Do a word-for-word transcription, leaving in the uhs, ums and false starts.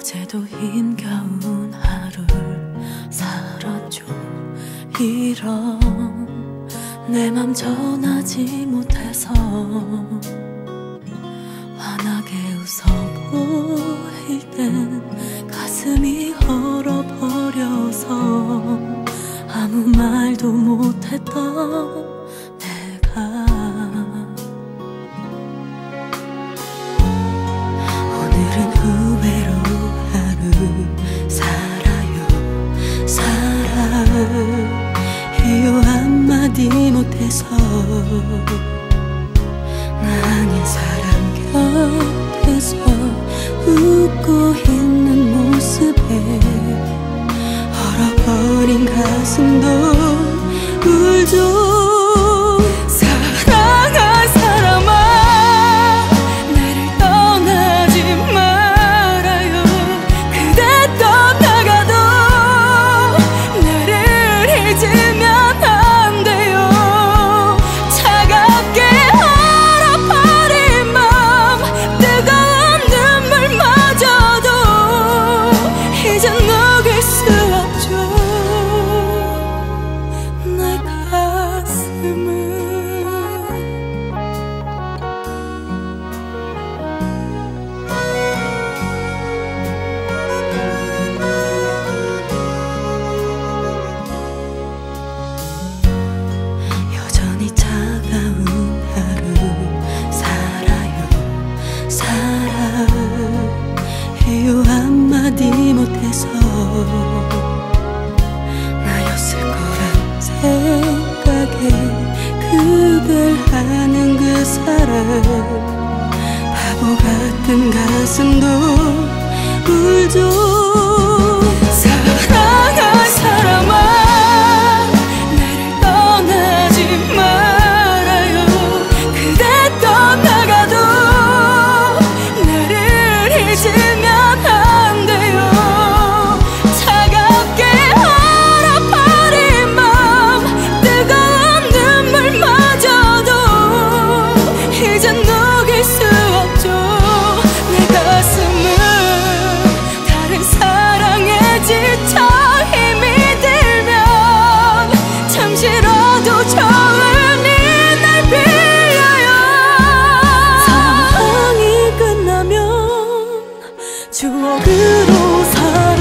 어제도 힘겨운 하루를 살았죠. 이런 내 맘 전하지 못해서 환하게 웃어 보일 땐 가슴이 얼어버려서 아무 말도 못했던 내가 오늘은 후회로 하루 살아요. 사랑해요 한마디 못해서 나 아닌 사람 곁에서 웃고 있는 모습에 얼어버린 가슴도 울죠. 사랑한 사람아 나를 떠나지 말아요. 그대 떠나가도 나를 잊으면 안 돼요. 차갑게 얼어버린 맘 뜨거운 눈물마저도 이젠 녹일 수 없죠. 내 가슴을 여전히 차가운 하루 살아요. 사랑해요 한마디 못해서 나였을 거란 생각에 그댈 하는 그 사랑 바보 같은 가슴도 울죠. 사랑한 사람아 나를 떠나지 말아요. 그대 떠나가도 나를 잊으면 안 돼요. 차갑게 얼어버린 맘 뜨거운 눈물마저도 이젠 녹일 수 없죠. 내 가슴은 다른 사랑에 지쳐 힘이 들면 잠시라도 처음이 날 빌려요. 사랑이 끝나면 추억으로 살